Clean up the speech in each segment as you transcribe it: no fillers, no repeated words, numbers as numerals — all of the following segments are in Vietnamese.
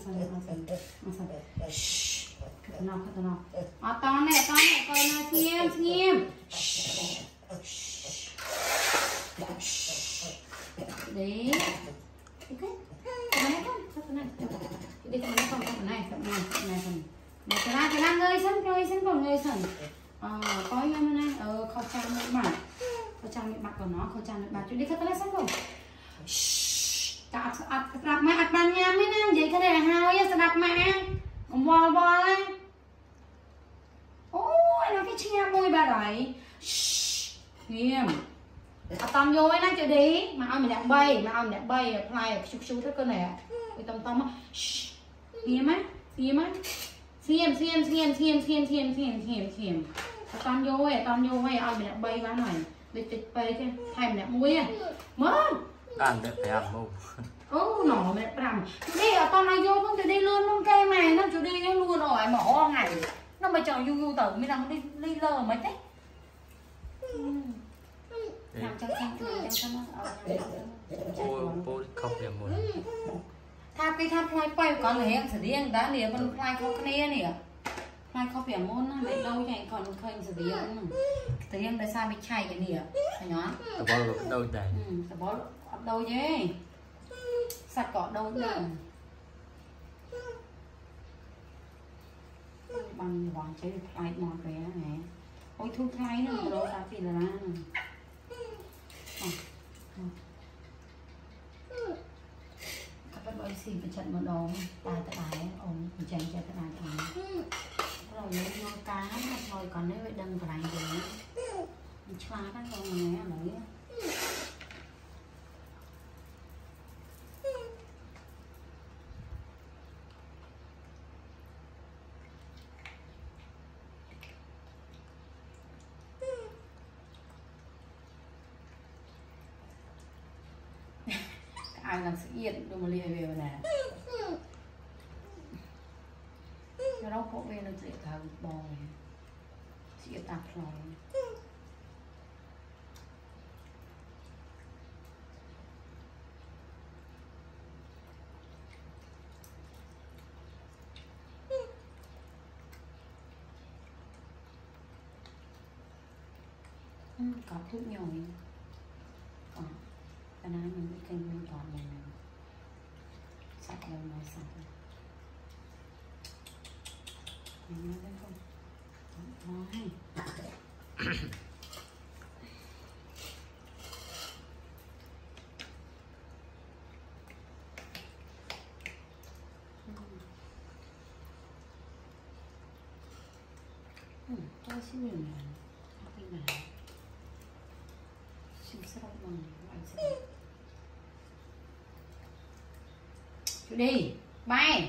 Đấy. Ok. Này con, cái này. Đi cái này con này, cái này người sân còn. Coi em này, khẩu trang nước mặt. Khẩu trang nước mặt của nó, khẩu trang nước mặt. Chú đi cái này sân không? Cả đạp mẹ bàn nhà mới nè, vậy cái này là hao á, đạp mẹ. Bò lên. Ôi, nó cái chia môi bà đấy. Nghiêm. Tầm vô ấy nè chú đi. Mà ông mình đang bay, apply xúc tất cơ này. Cái tầm á. Nghiêm á. Xiêm. Tầm vô ấy, ông mình đang bay bán này. Lịch bay cái thay mình đang muối à. Mất. Ăn được phải ăn không? Nỏ mẹ làm. Chú đi ở con này vô không chú đi luôn không cây mày nó chú đi nó luôn hỏi mỏ ngày. Nó mà chờ du tử mới đang đi lờ mấy thế. Làm cho xem Ôi, không hiểu một. Tháp play quay có người em xử lý anh đã nè con play không cái này nè. Play không phải môn nó lại đâu vậy còn khơi xử lý không. Tự nhiên tại sao bị chạy cái nè. Phải nhá. Tập bó đâu đây. Tập bó đâu chứ. Sạch cỏ đâu nữa. Bằng hoàng chơi play mòn bé này. Ôi thu thay nữa mà đâu sao thì là các bạn xin cái trận một đồ tài ổn chạy tại đài rồi lấy vô cá thôi còn nếu vậy đừng phải gì mình xoa các con này lấy ai làm sự yên đồ mà liền về này nó đâu có về nó sẽ thằng bò này sẽ tạp rồi có thuốc nhồi có cái này mình cái kênh mình toàn mình sạch đâu nói sạch mình nói đấy không nói tôi xin nhiều này khi mà xin sắp bằng anh sẽ chú đi bay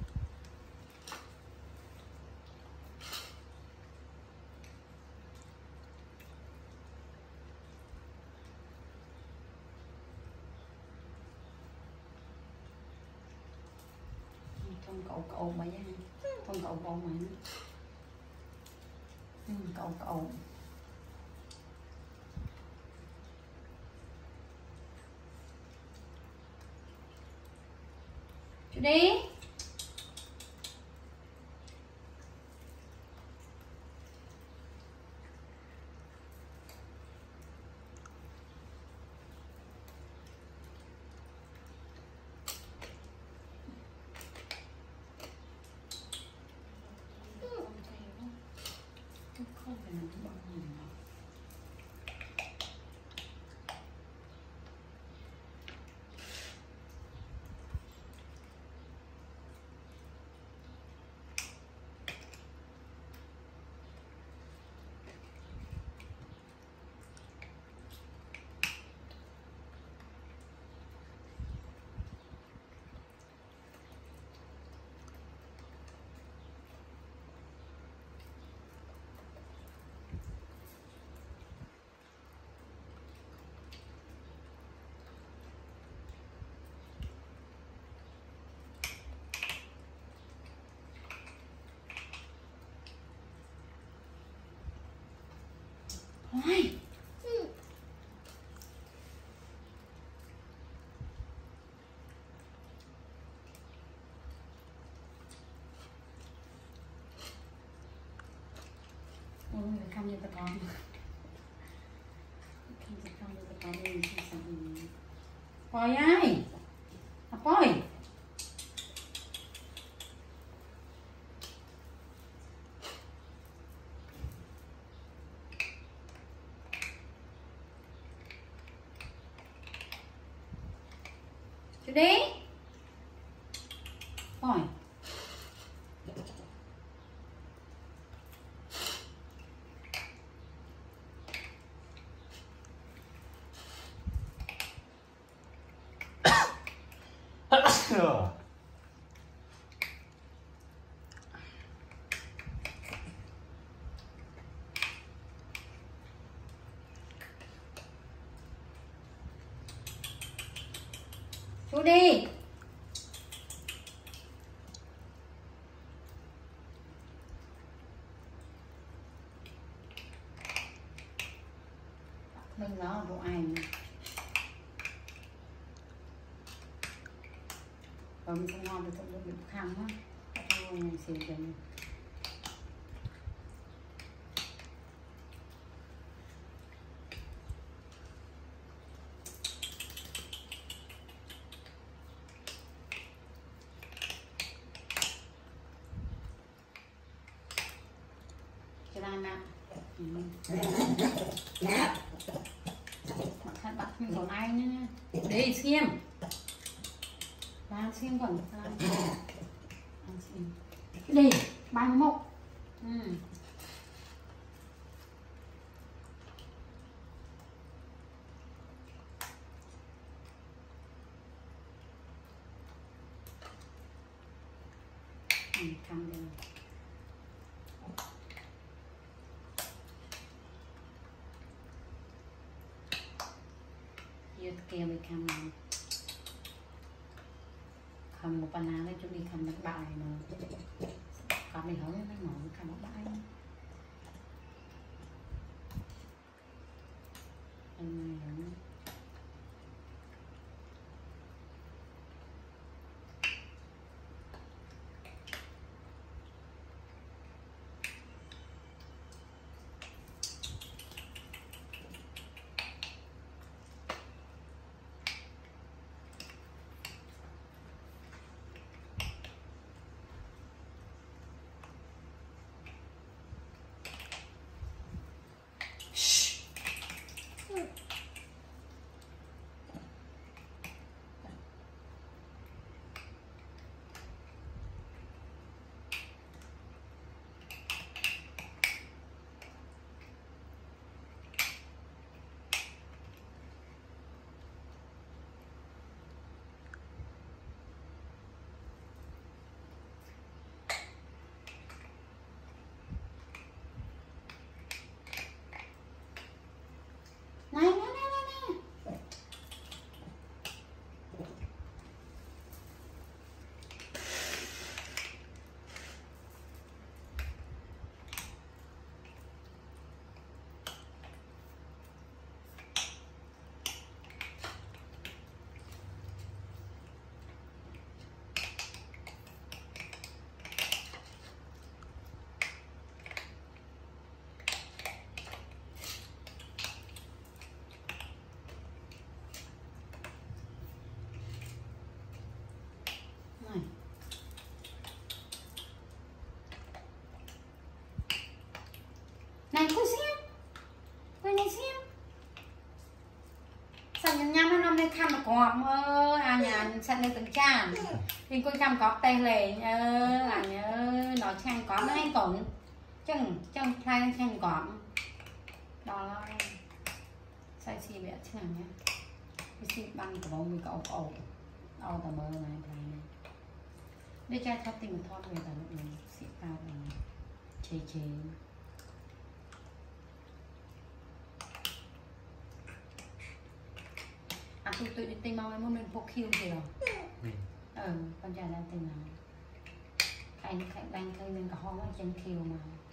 thông cậu mấy nha thông cậu mấy cậu chú đi Ôi. trong như ta con trong như ta con đi coi ai coi Judee coi Judy mình nó bộ ảnh mình không ngon thì không được khăn á thôi xỉu chừng bạn mình còn ai nữa đi xem làm xem còn đi 31 thăm đây kia với cầm một banana lấy chúng đi cầm một bài mà cầm này hỏi mấy ngọn cầm một bài này cô xem cô này xem sao nhắm nó năm nay khăm mà cọp à nhà sẵn đây từng tràn thì cô chăm cọp tay lề nó chăn cọp nó hay tổn chân thay chăn cọp đó là sai chi bé chứ nào nhé cái chi băng của bông mình có ổ ổ tờ mơ này đây chai thoát tình thoát về cả lúc này xịt cao này chế tụi đi tình mong em muốn lên phục khiêu gì rồi con trai đang tình nào anh đang khơi lên cả hoa chân khiêu mà